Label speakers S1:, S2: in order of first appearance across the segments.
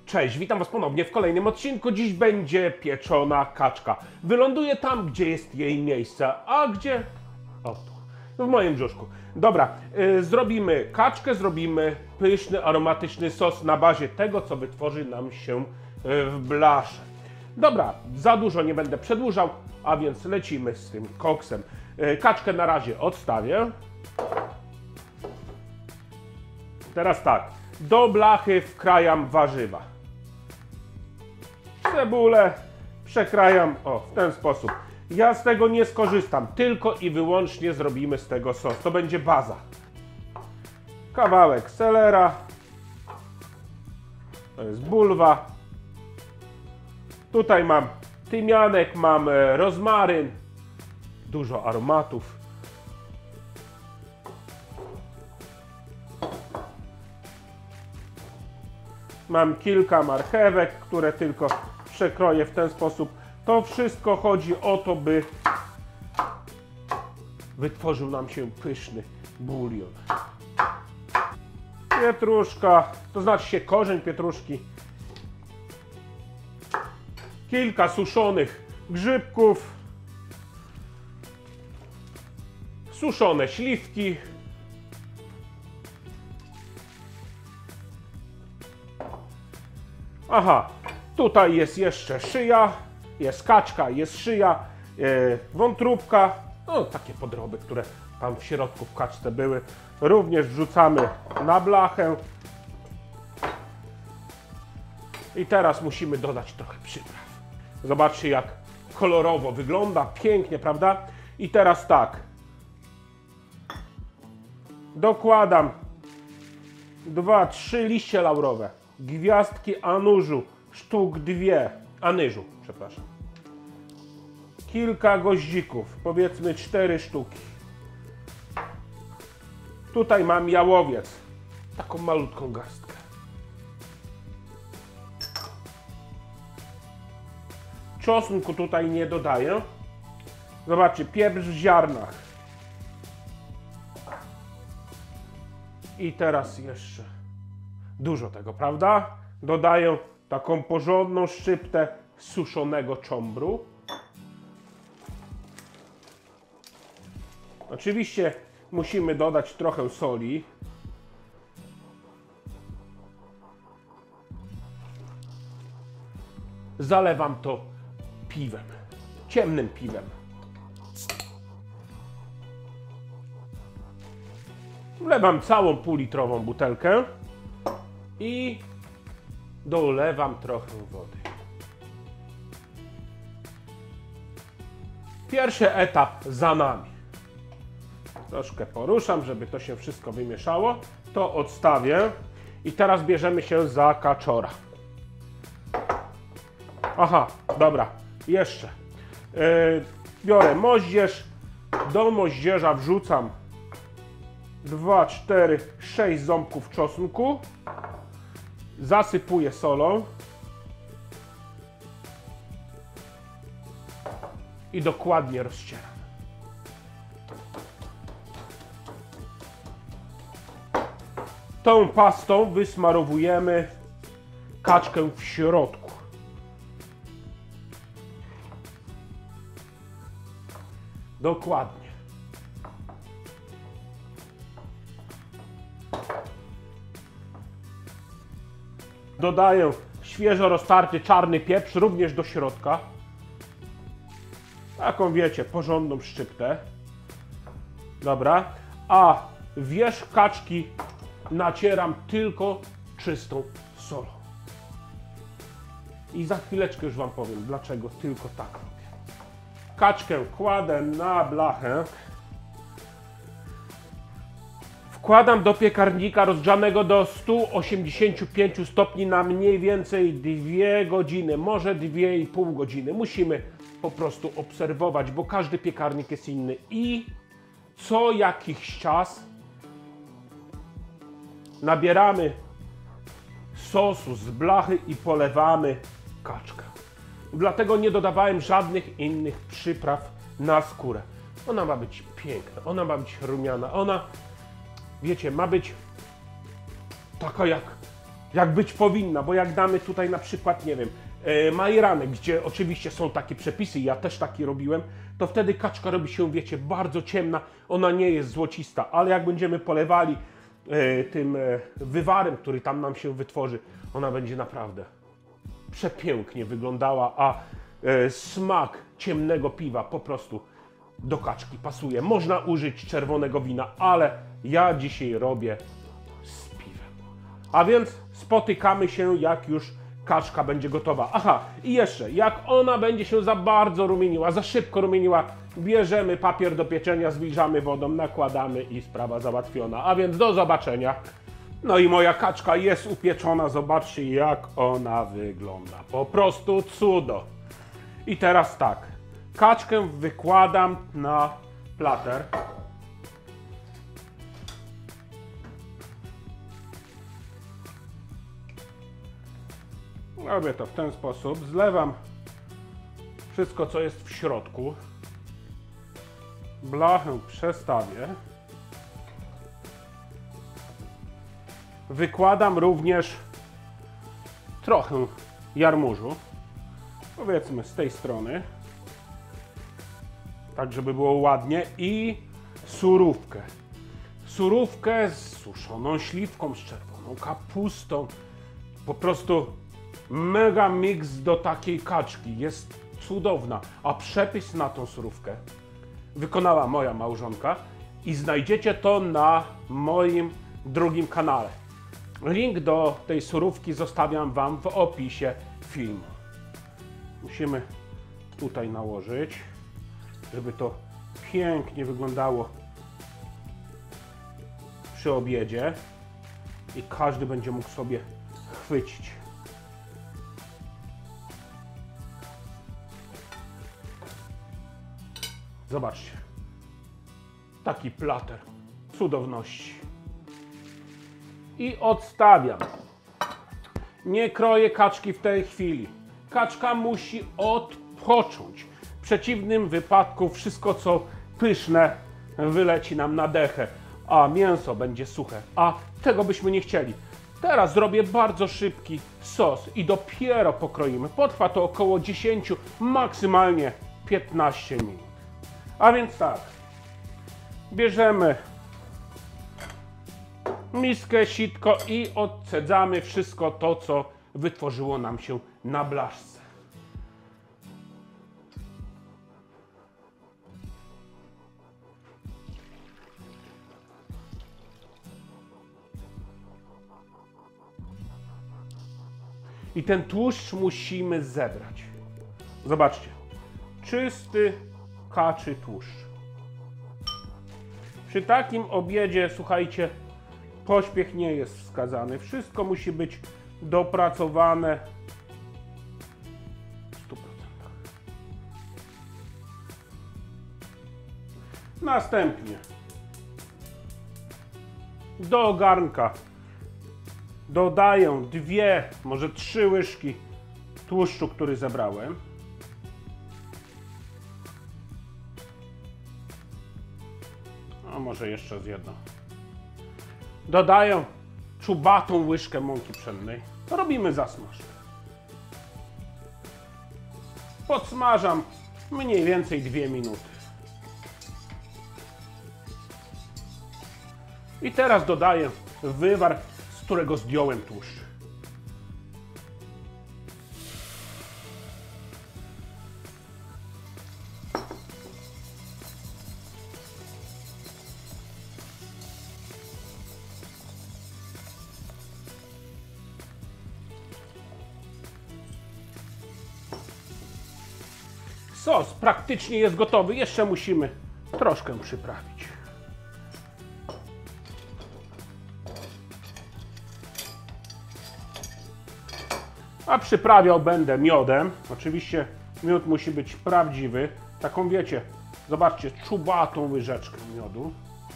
S1: Cześć, witam Was ponownie w kolejnym odcinku. Dziś będzie pieczona kaczka. Wyląduje tam, gdzie jest jej miejsce. A gdzie? O, tu, w moim brzuszku. Dobra, zrobimy kaczkę, zrobimy pyszny, aromatyczny sos na bazie tego, co wytworzy nam się w blasze. Dobra, za dużo nie będę przedłużał, a więc lecimy z tym koksem. Kaczkę na razie odstawię. Teraz tak, do blachy wkrajam warzywa. Cebulę przekrajam w ten sposób. Ja z tego nie skorzystam, tylko i wyłącznie zrobimy z tego sos. To będzie baza. Kawałek selera. To jest bulwa. Tutaj mam tymianek, mam rozmaryn. Dużo aromatów. Mam kilka marchewek, które tylko przekroję w ten sposób. To wszystko chodzi o to, by wytworzył nam się pyszny bulion. Pietruszka, to znaczy się korzeń pietruszki. Kilka suszonych grzybków. Suszone śliwki. Aha, tutaj jest jeszcze szyja, jest kaczka, jest szyja, wątróbka, no takie podroby, które tam w środku w kaczce były. Również wrzucamy na blachę. I teraz musimy dodać trochę przypraw. Zobaczcie, jak kolorowo wygląda, pięknie, prawda? I teraz tak, dokładam 2-3 liście laurowe. Gwiazdki anyżu, sztuk 2, anyżu, przepraszam. Kilka goździków, powiedzmy 4 sztuki. Tutaj mam jałowiec, taką malutką garstkę. Czosnku tutaj nie dodaję. Zobaczcie, pieprz w ziarnach. I teraz jeszcze dużo tego, prawda? Dodaję taką porządną szczyptę suszonego czombru. Oczywiście musimy dodać trochę soli. Zalewam to piwem, ciemnym piwem. Wlewam całą półlitrową butelkę i dolewam trochę wody. Pierwszy etap za nami. Troszkę poruszam, żeby to się wszystko wymieszało. To odstawię i teraz bierzemy się za kaczora. Aha, dobra, jeszcze. Biorę moździerz, do moździerza wrzucam 2, 4, 6 ząbków czosnku. Zasypuję solą i dokładnie rozcieram. Tą pastą wysmarowujemy kaczkę w środku. Dokładnie. Dodaję świeżo roztarty czarny pieprz również do środka. Taką, wiecie, porządną szczyptę. Dobra. A wierzch kaczki nacieram tylko czystą solą. I za chwileczkę już Wam powiem, dlaczego tylko tak robię. Kaczkę kładę na blachę. Wkładam do piekarnika rozgrzanego do 185 stopni na mniej więcej 2 godziny, może 2,5 godziny. Musimy po prostu obserwować, bo każdy piekarnik jest inny i co jakiś czas nabieramy sosu z blachy i polewamy kaczkę. Dlatego nie dodawałem żadnych innych przypraw na skórę. Ona ma być piękna, ona ma być rumiana, ona, wiecie, ma być taka jak jak być powinna, bo jak damy tutaj na przykład, nie wiem, majeranek, gdzie oczywiście są takie przepisy, ja też taki robiłem, to wtedy kaczka robi się, wiecie, bardzo ciemna, ona nie jest złocista, ale jak będziemy polewali tym wywarem, który tam nam się wytworzy, ona będzie naprawdę przepięknie wyglądała, a smak ciemnego piwa po prostu do kaczki pasuje. Można użyć czerwonego wina, ale ja dzisiaj robię z piwem. A więc spotykamy się, jak już kaczka będzie gotowa. Aha, i jeszcze, jak ona będzie się za bardzo rumieniła, za szybko rumieniła, bierzemy papier do pieczenia, zwilżamy wodą, nakładamy i sprawa załatwiona. A więc do zobaczenia. No i moja kaczka jest upieczona. Zobaczcie, jak ona wygląda. Po prostu cudo. I teraz tak. Kaczkę wykładam na plater. Robię to w ten sposób. Zlewam wszystko, co jest w środku. Blachę przestawię. Wykładam również trochę jarmużu. Powiedzmy z tej strony. Tak, żeby było ładnie. I surówkę. Surówkę z suszoną śliwką, z czerwoną kapustą. Po prostu mega mix do takiej kaczki. Jest cudowna. A przepis na tą surówkę wykonała moja małżonka. I znajdziecie to na moim drugim kanale. Link do tej surówki zostawiam Wam w opisie filmu. Musimy tutaj nałożyć, żeby to pięknie wyglądało przy obiedzie i każdy będzie mógł sobie chwycić. Zobaczcie. Taki plater cudowności. I odstawiam. Nie kroję kaczki w tej chwili. Kaczka musi odpocząć. W przeciwnym wypadku wszystko, co pyszne, wyleci nam na dechę, a mięso będzie suche. A tego byśmy nie chcieli. Teraz zrobię bardzo szybki sos i dopiero pokroimy. Potrwa to około 10, maksymalnie 15 minut. A więc tak. Bierzemy miskę, sitko i odcedzamy wszystko to, co wytworzyło nam się na blaszce. I ten tłuszcz musimy zebrać. Zobaczcie. Czysty kaczy tłuszcz. Przy takim obiedzie, słuchajcie, pośpiech nie jest wskazany. Wszystko musi być dopracowane w 100%. Następnie do garnka dodaję 2, może 3 łyżki tłuszczu, który zebrałem. A może jeszcze z jedną. Dodaję czubatą łyżkę mąki pszennej. Robimy zasmaż. Podsmażam mniej więcej 2 minuty. I teraz dodaję wywar, z którego zdjąłem tłuszcz. Sos praktycznie jest gotowy. Jeszcze musimy troszkę przyprawić. A przyprawiał będę miodem. Oczywiście miód musi być prawdziwy. Taką, wiecie, zobaczcie, czubatą łyżeczkę miodu.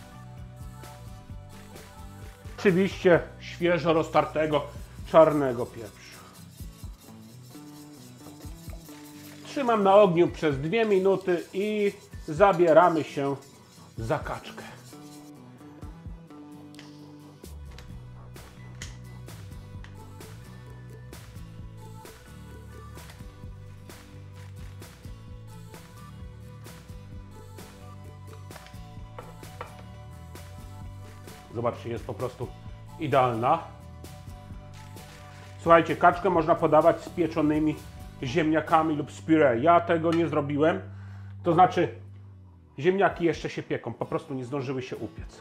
S1: Oczywiście świeżo roztartego czarnego pieprzu. Trzymam na ogniu przez 2 minuty i zabieramy się za kaczkę. Zobaczcie, jest po prostu idealna. Słuchajcie, kaczkę można podawać z pieczonymi ziemniakami lub z puree. Ja tego nie zrobiłem. To znaczy, ziemniaki jeszcze się pieką, po prostu nie zdążyły się upiec.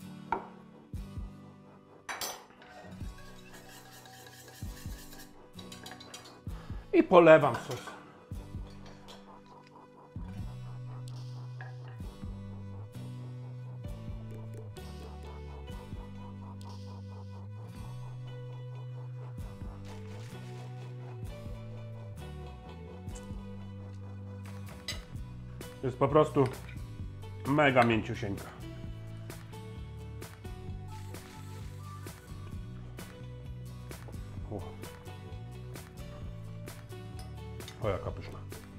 S1: I polewam sos. Jest po prostu mega mięciusieńka. O, jaka pyszna.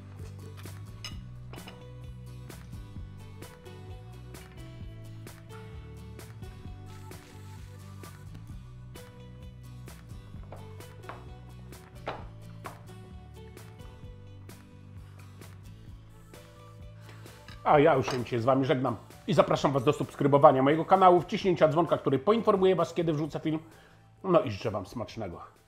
S1: A ja już się z Wami żegnam i zapraszam Was do subskrybowania mojego kanału, wciśnięcia dzwonka, który poinformuje Was, kiedy wrzucę film. No i życzę Wam smacznego.